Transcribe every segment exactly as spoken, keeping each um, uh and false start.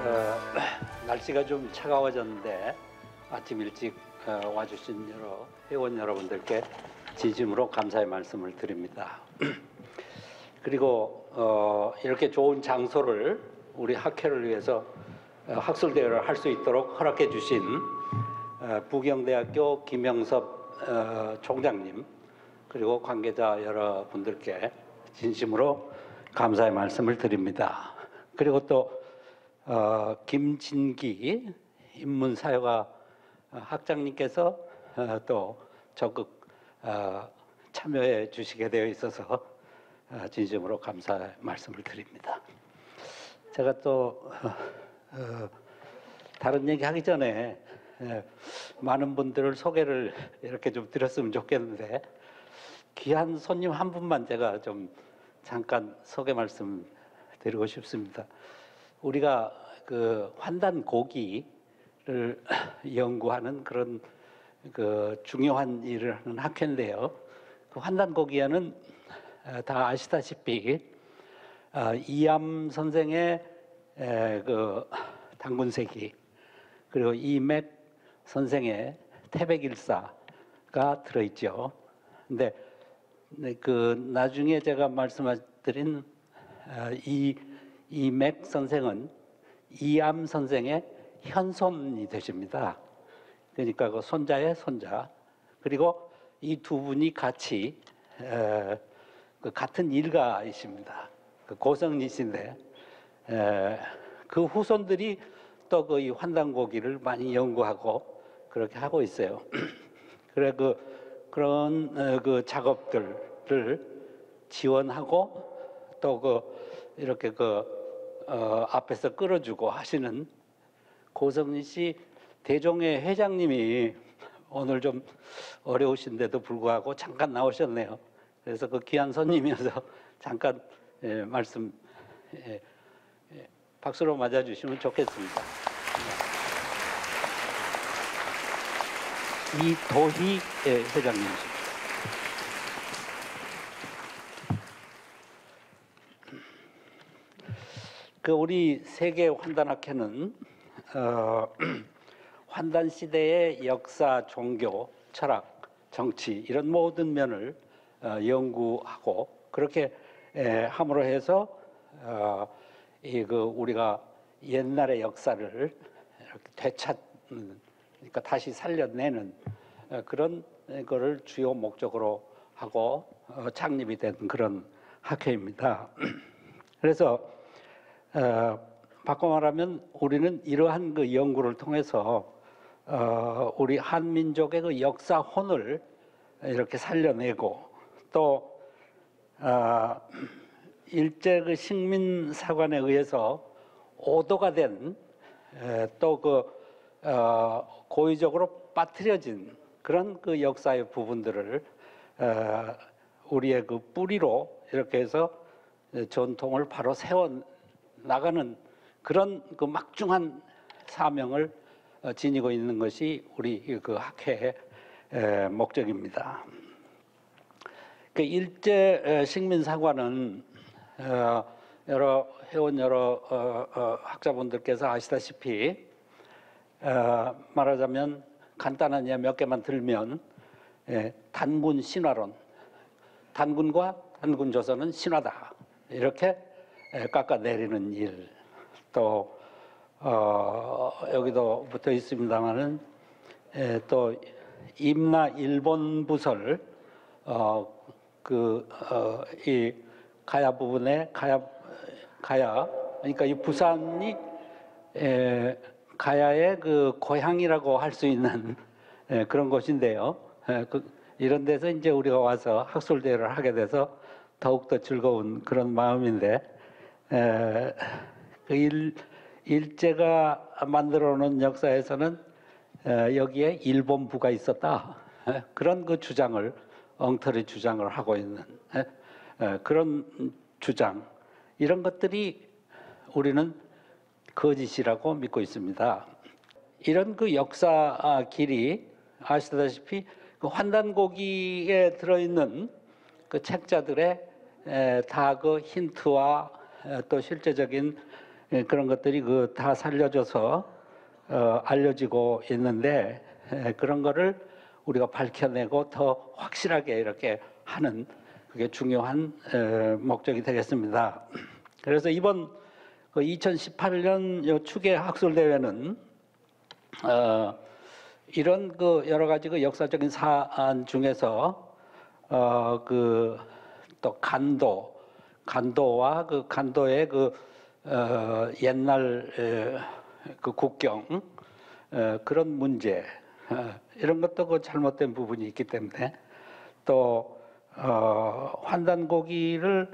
어, 날씨가 좀 차가워졌는데 아침 일찍 어, 와주신 여러 회원 여러분들께 진심으로 감사의 말씀을 드립니다. 그리고 어, 이렇게 좋은 장소를 우리 학회를 위해서 어, 학술대회를 할 수 있도록 허락해 주신 어, 부경대학교 김영섭 어, 총장님 그리고 관계자 여러분들께 진심으로 감사의 말씀을 드립니다. 그리고 또 어, 김진기 인문사회과 학장님께서 어, 또 적극 어, 참여해 주시게 되어 있어서 어, 진심으로 감사의 말씀을 드립니다. 제가 또 어, 어, 다른 얘기 하기 전에 예, 많은 분들을 소개를 이렇게 좀 드렸으면 좋겠는데 귀한 손님 한 분만 제가 좀 잠깐 소개 말씀 드리고 싶습니다. 우리가 그 환단 고기를 연구하는 그런 그 중요한 일을 하는 학회인데요. 그 환단 고기에는 다 아시다시피 이암 선생의 그 당군세기 그리고 이맥 선생의 태백일사가 들어있죠. 근데 그 나중에 제가 말씀드린 이 이맥 선생은 이암 선생의 현손이 되십니다. 그러니까 그 손자의 손자. 그리고 이 두 분이 같이 에, 그 같은 일가이십니다. 그 고성리신데 에, 그 후손들이 또 그 이 환단고기를 많이 연구하고 그렇게 하고 있어요. 그래 그 그런 어, 그 작업들을 지원하고 또 그 이렇게 그 어, 앞에서 끌어주고 하시는 고성리 씨 대종회 회장님이 오늘 좀 어려우신데도 불구하고 잠깐 나오셨네요. 그래서 그 귀한 손님이어서 잠깐 예, 말씀 예, 예, 박수로 맞아주시면 좋겠습니다. 이도희 예, 회장님이십니다. 그 우리 세계 환단학회는 어, 환단 시대의 역사, 종교, 철학, 정치 이런 모든 면을 어, 연구하고 그렇게 에, 함으로 해서 어, 이 그 우리가 옛날의 역사를 이렇게 되찾는 그러니까 다시 살려내는 어, 그런 거를 주요 목적으로 하고 어, 창립이 된 그런 학회입니다. 그래서 어, 바꿔 말하면 우리는 이러한 그 연구를 통해서 어, 우리 한민족의 그 역사혼을 이렇게 살려내고 또 어, 일제 그 식민사관에 의해서 오도가 된 또 그 어, 고의적으로 빠뜨려진 그런 그 역사의 부분들을 어, 우리의 그 뿌리로 이렇게 해서 전통을 바로 세워 나가는 그런 그 막중한 사명을 지니고 있는 것이 우리 그 학회의 목적입니다. 그 일제 식민사관은 여러 회원 여러 학자분들께서 아시다시피 말하자면 간단한 예 몇 개만 들면 단군 신화론, 단군과 단군 조선은 신화다 이렇게 깎아내리는 일, 또 어, 여기도 붙어 있습니다만은 또 임나 일본 부설 어, 그 어, 이 가야 부분에 가야 가야 그러니까 이 부산이 에, 가야의 그 고향이라고 할 수 있는 에, 그런 곳인데요. 에, 그, 이런 데서 이제 우리가 와서 학술대회를 하게 돼서 더욱더 즐거운 그런 마음인데. 에, 그 일, 일제가 만들어 놓은 역사에서는 에, 여기에 일본부가 있었다. 에, 그런 그 주장을 엉터리 주장을 하고 있는 에, 에, 그런 주장 이런 것들이 우리는 거짓이라고 믿고 있습니다. 이런 그 역사 길이 아시다시피 그 환단고기에 들어있는 그 책자들의 다 그 힌트와 또 실제적인 예, 그런 것들이 그 다 살려져서 어, 알려지고 있는데 예, 그런 거를 우리가 밝혀내고 더 확실하게 이렇게 하는 그게 중요한 에, 목적이 되겠습니다. 그래서 이번 그 이천십팔 년 요 추계 학술 대회는 어, 이런 그 여러 가지 그 역사적인 사안 중에서 어, 그 또 간도 간도와 그 간도의 그 어, 옛날 에, 그 국경 에, 그런 문제 어, 이런 것도 그 잘못된 부분이 있기 때문에 또 어, 환단고기를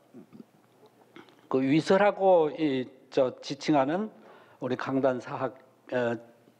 그 위설하고 이, 저 지칭하는 우리 강단 사학계의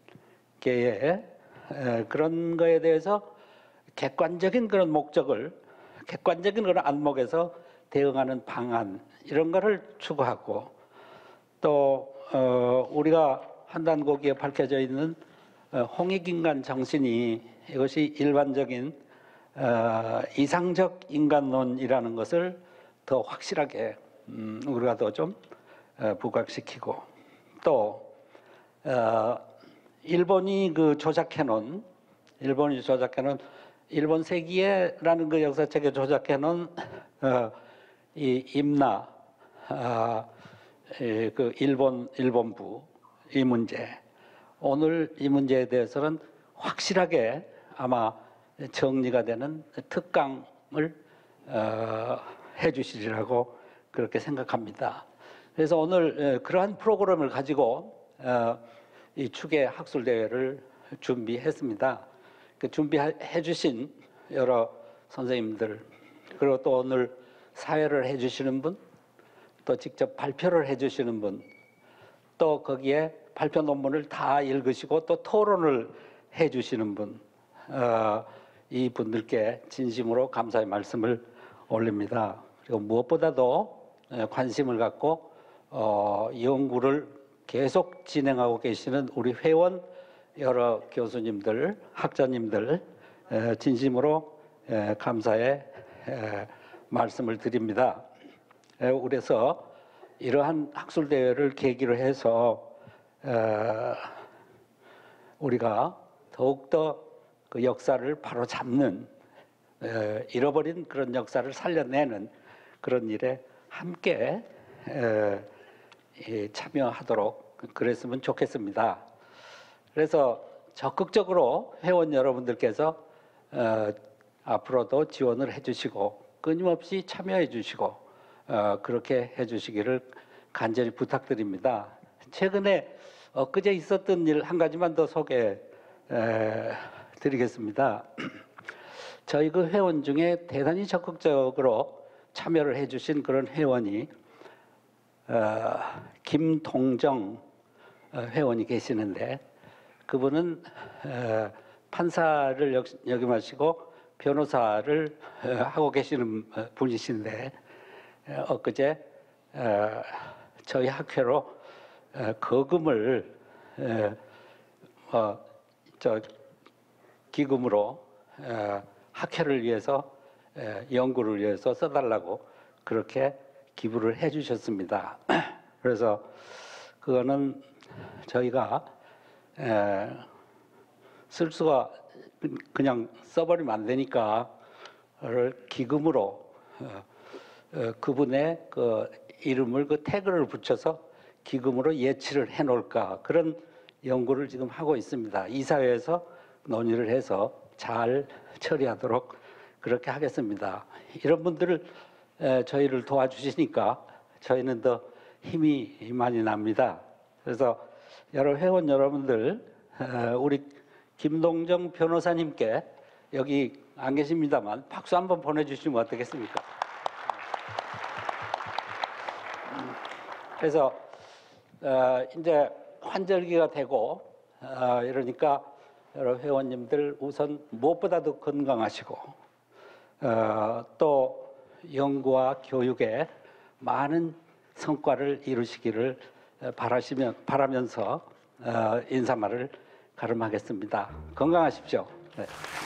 그런 거에 대해서 객관적인 그런 목적을 객관적인 그런 안목에서 대응하는 방안 이런 거를 추구하고 또 어, 우리가 환단고기에 밝혀져 있는 어, 홍익인간 정신이 이것이 일반적인 어, 이상적 인간론이라는 것을 더 확실하게 음, 우리가 더 좀 어, 부각시키고 또 어, 일본이 그 조작해놓은 일본이 조작해놓은 일본 세기에라는 그 역사책에 조작해놓은 어, 이 임나 어, 이, 그 일본 일본부 이 문제 오늘 이 문제에 대해서는 확실하게 아마 정리가 되는 특강을 어, 해주시리라고 그렇게 생각합니다. 그래서 오늘 그러한 프로그램을 가지고 어, 이 추계 학술 대회를 준비했습니다. 그 준비해 주신 여러 선생님들 그리고 또 오늘 사회를 해주시는 분, 또 직접 발표를 해주시는 분, 또 거기에 발표 논문을 다 읽으시고 또 토론을 해주시는 분, 어, 이 분들께 진심으로 감사의 말씀을 올립니다. 그리고 무엇보다도 관심을 갖고 어, 연구를 계속 진행하고 계시는 우리 회원 여러 교수님들, 학자님들 진심으로 감사의 말씀을 드립니다. 그래서 이러한 학술 대회를 계기로 해서 우리가 더욱더 그 역사를 바로 잡는 잃어버린 그런 역사를 살려내는 그런 일에 함께 참여하도록 그랬으면 좋겠습니다. 그래서 적극적으로 회원 여러분들께서 어, 앞으로도 지원을 해주시고 끊임없이 참여해주시고 어, 그렇게 해주시기를 간절히 부탁드립니다. 최근에 엊그제 있었던 일 한 가지만 더 소개해 드리겠습니다. 저희 그 회원 중에 대단히 적극적으로 참여를 해주신 그런 회원이 어, 김동정 회원이 계시는데 그분은 어, 판사를 역임하시고 변호사를 어, 하고 계시는 분이신데 어, 엊그제 어, 저희 학회로 어, 거금을 어, 어, 저 기금으로 어, 학회를 위해서 어, 연구를 위해서 써달라고 그렇게 기부를 해주셨습니다. 그래서 그거는 저희가 에, 쓸 수가 그냥 써버리면 안 되니까 기금으로 어, 어, 그분의 그 이름을 그 태그를 붙여서 기금으로 예치를 해놓을까 그런 연구를 지금 하고 있습니다. 이사회에서 논의를 해서 잘 처리하도록 그렇게 하겠습니다. 이런 분들을 에, 저희를 도와주시니까 저희는 더 힘이 많이 납니다. 그래서 여러 회원 여러분들 우리 김동정 변호사님께 여기 안 계십니다만 박수 한번 보내주시면 어떻겠습니까? 그래서 이제 환절기가 되고 이러니까 여러 회원님들 우선 무엇보다도 건강하시고 또 연구와 교육에 많은 성과를 이루시기를 바라시면 바라면서 인사말을 가름하겠습니다. 건강하십시오. 네.